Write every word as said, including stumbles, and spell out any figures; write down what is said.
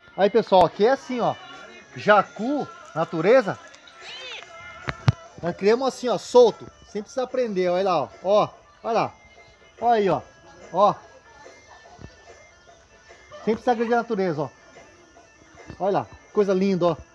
Aí, pessoal, aqui é assim, ó. Jacu, natureza. Nós criamos assim, ó, solto. Sem precisar prender, olha lá, ó. Ó, olha lá. Olha aí, ó. Ó. Sem precisar agredir a natureza, ó. Olha lá, coisa linda, ó.